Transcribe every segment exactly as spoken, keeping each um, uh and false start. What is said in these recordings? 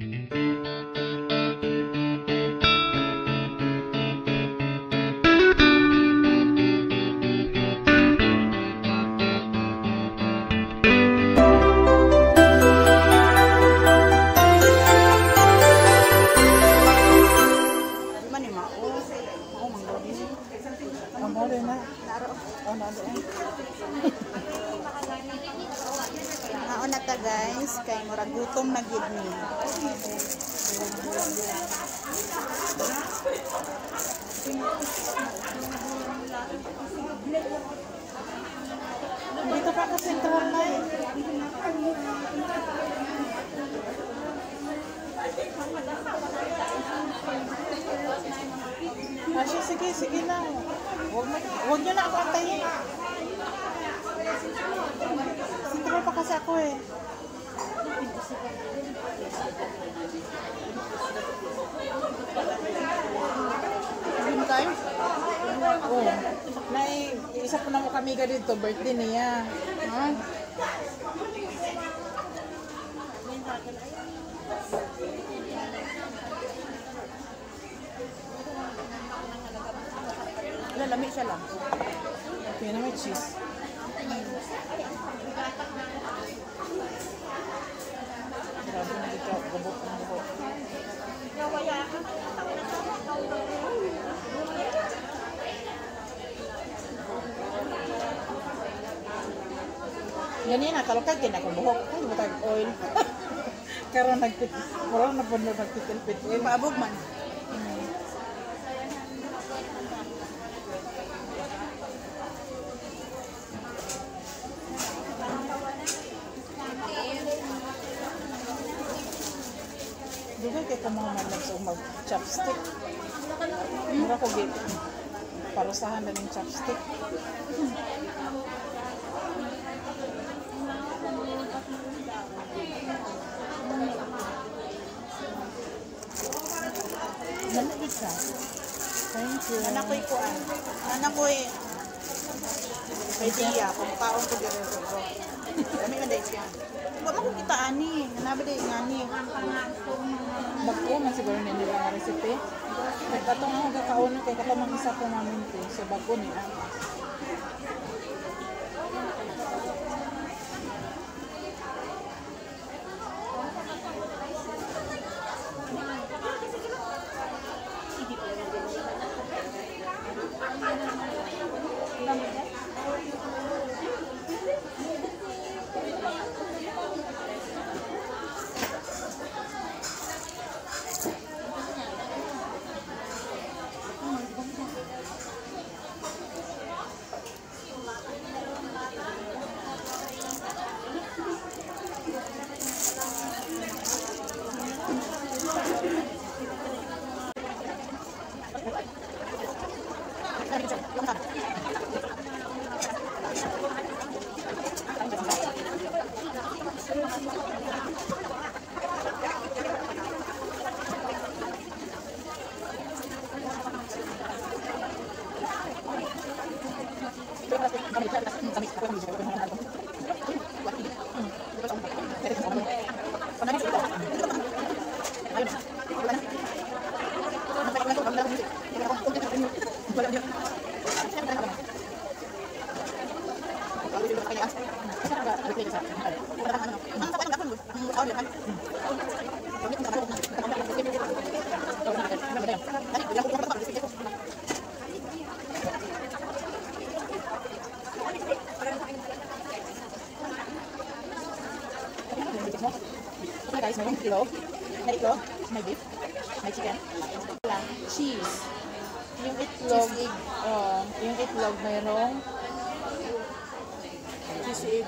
Naon na ta guys, kay murag gutom na gid ni. Dito pa ka sentral na eh. Asya, sige, sige lang. Huwag, huwag nyo na ako antayin. Sentral pa kasi ako eh. Sabihin tayo? Oo. Nay, isa po na mo kami ka dito, birthday niya. Ha? Lalami siya lang. Kaya na may cheese. Grabe na dito. Gabok na gabok. Ganyan na. Kalokag din ako buhok. Ay, butag oil. Karoon nagpit. Karoon na po nagpit-pit. Uy, maabog man. Dugay kay mga malag sa mag-chopstick. Mura ko git. Parusahan na ng chopstick. Nalit ka. Thank you. Anak ko'y kuan. Anak ko'y idea kung paong ko dito sa bro. Kami man dahil siya. Huwag mo kita ani. Hanabi dahil nga ni. Bago man siguro na nila nga recipe. Nagkatong ako kakauna kay katamang isa po namin ito. So bago niya. Guys, may itlog, may itlog, may beef, may chicken, cheese. Yung itlog, uh, yung itlog mayroong cheese egg.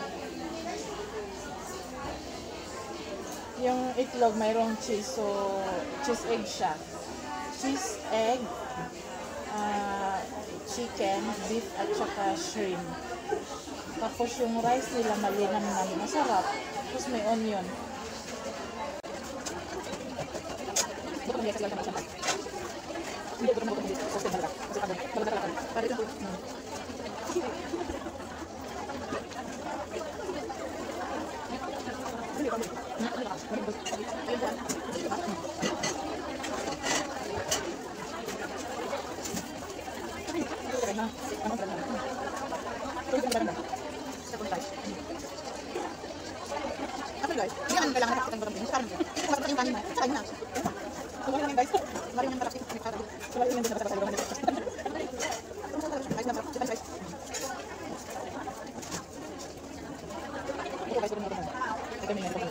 Yung itlog mayroong cheese, so cheese egg siya. Cheese egg, uh, chicken, beef at saka shrimp. Tapos yung rice nila malinam na masarap. Tapos may onion. yung kanin na. Saka yun na. Wala lang yung guys. Mari yung parang stick. Wala yung guys. Guys na parang guys. Ito guys, ito na. Ito may ito.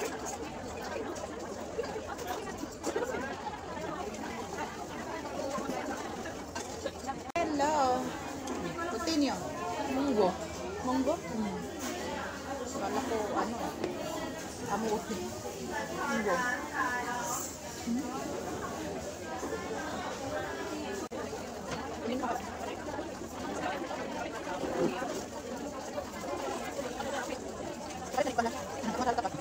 Hello. Continue. Munggo. Monggo? Hmm. Wala ko, ano, amuti. Monggo. Hmm? Ay, tayo pala. Nakakasal ka pa.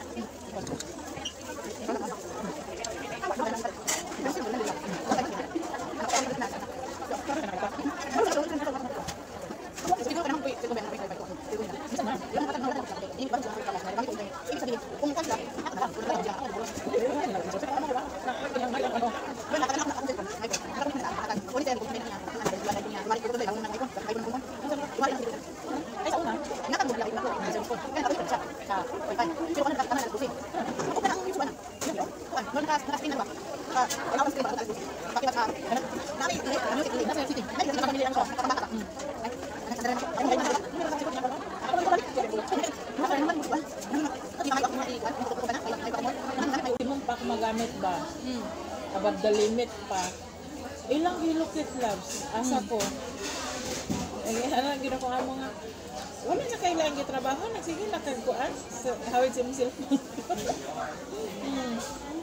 Mong pa magamit ba? Hmm. Above the limit pa. Ilang hilokit loves? Asa ko. Eh, ano, ginawa ko nga. Wala na kailangan gitrabaho. Nagsige na kagkuan. So, hawid sa mong cellphone. hmm.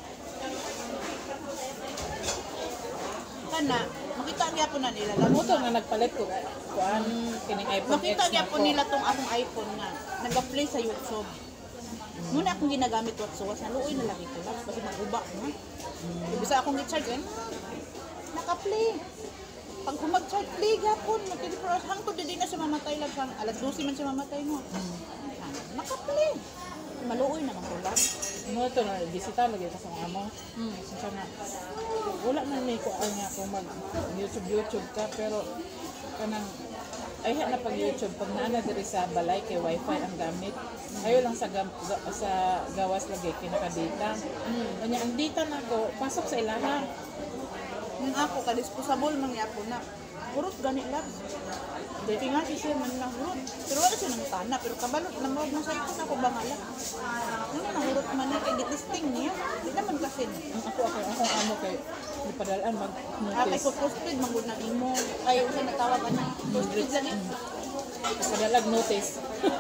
Kana, makita niya po na nila. Lamuto nga nagpalit ko. Kuan, kining iPhone Makita X niya na po ko. nila tong akong iPhone nga. Nag-play sa YouTube. Muna akong ginagamit WhatsApp, naluoy na lagi ko lang. Kasi mag-uba na. Mm. Bisa akong i-charge eh. Naka-play. Pag kung mag-charge, play gapon. Mag-twenty-four hours. Hangtod din na siya mamatay lang. Hang, alas twelve man siya mamatay mo. Mm. Naka-play. Maluoy naman ko lang. Ano ito na, bisita lagi ka sa amo. Hmm. Siya na, wala na may kuan nga kung mag YouTube-YouTube ka, pero kanang, ay na pag YouTube, pag naana diri sa balay kay wifi ang gamit, ayo lang sa, gam, ga, sa gawas lagi, kinaka-data. Hmm. Kanya, ang data na ko, pasok sa ilaha. Yung ako, ka-disposable mangyapo na. Kurot gani lang. Dati nga si Sir man lang hurot. Pero wala siya ng tana. Pero kabalot na mawag na sa ito na ako bangala. Ano na hurot man na kay gitisting niya. Di naman kasi. Ang ako, ako, ako, amo kay, di padalaan Ah, kay mag-notice. ko posted manggod na imo. Ay, usa natawag ka na. Posted lang eh. Padalag notice.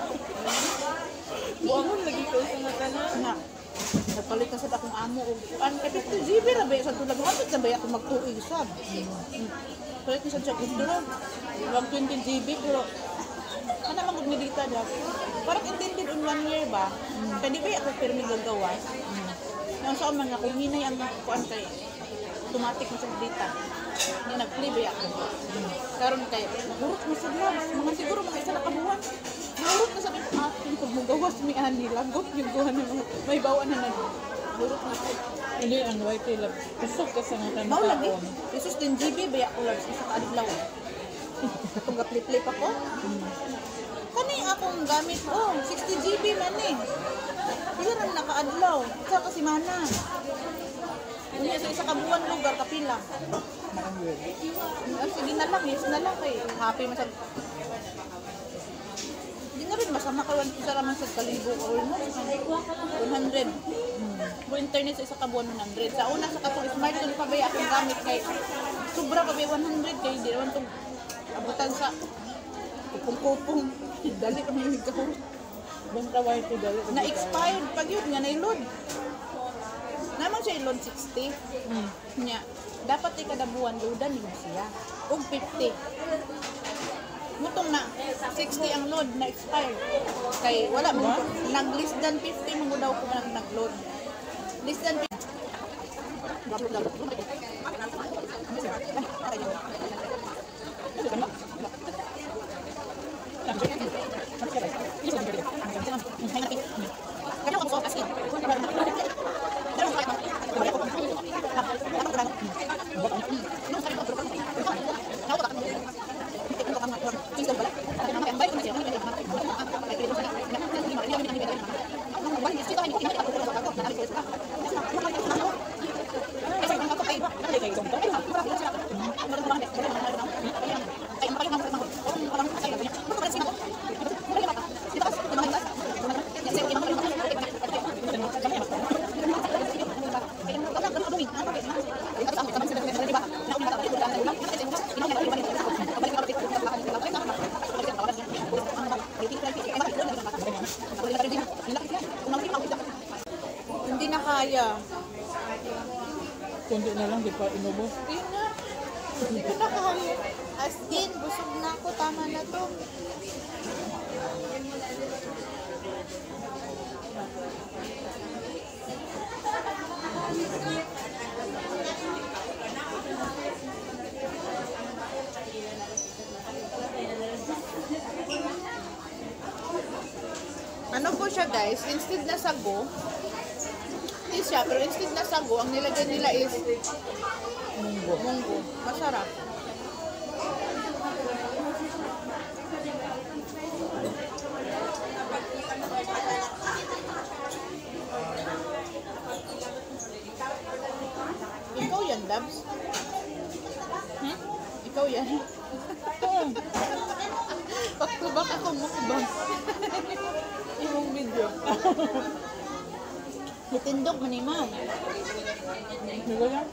Buangon lagi ko sa nga tanan. Na. Nagpalit ka sa akong amo. An kay fifty G B ra ba sa tulag. Hapit na ba ako magtuig sab. Palit ni sa siya gusto ron. Wag twenty G B pero ano man gud dita da. Parang intended on one year ba? Kaya di ba ako permi gagawas? Nang sa man nga kung hinay ang kuan kay automatic na sa data. Ni nag-play ba ako? Karon kay nahurot na sa labs. Mga siguro mga isa na kabuwan. Nahurot na sa dito atin kung magawas mi ani lagot yung kuha na may bawaan na na. Nahurot na ko. Hindi, ang wifi lab. Kusog ka sa nga tanan Mao lagi. kaon. Jesus ten G B ba ako labs isa ka adlaw. Kung ga-play pa ko. Kani akong gamit oh, sixty G B man eh. Pila ram naka-adlaw. Sa kasi mana. Unya sa isa ka buwan lugar kapila. Ah, sige na lang, yes na lang kay happy man sa. Hindi na rin masama ka one isa raman sa kalibo or mo one hundred. Mo internet sa isa ka buwan one hundred. Sa una sa katong smartphone pa ba akong gamit kay sobra pa ba one hundred kay di naman tong abutan sa kupong-kupong. Dali kami yung kahuro. Basta wifi dali. Na-expired pag yun nga na-load. Naman siya i-load sixty. Hmm. Nya, dapat ay kada buwan loadan mo siya. Og fifty. Mutong na sixty ang load na expired. Kay wala mo nag less than fifty mo daw ko nag nag-load. Less than fifty. Kundi na lang, di pa inubos. Hindi na. Hindi ko na kaya. As in, busog na ako. Tama na to. Ano po siya guys, instead na sago, hindi siya, pero instead na sago, ang nilagay nila is Munggo. munggo. Masarap. Ikaw yan, Dabs? Hmm? Ikaw yan? Back to back ako mukbang. Imong video. Itindog man ni ma'am. Diba yan?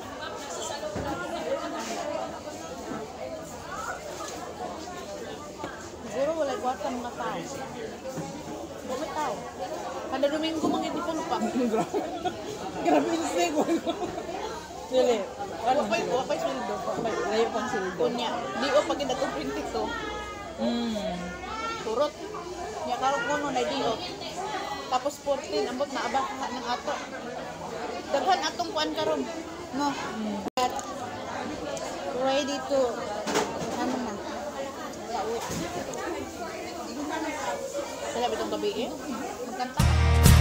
Siguro wala kwarta mga tao. Wala tao. Kada Domingo mga hindi puno pa. Grabe yung steak. Dili. Ano? Wapay, wapay sweldo. May layo pang sildo. Kunya, di o pag ina print ito, Mm. turot. Nya karon kuno na di o. Tapos fourteen ambot na aba ha ng ato. Daghan atong kuan karon. No. At ready to, ano na, pauwi. Sala bitong gabi eh. Magkanta.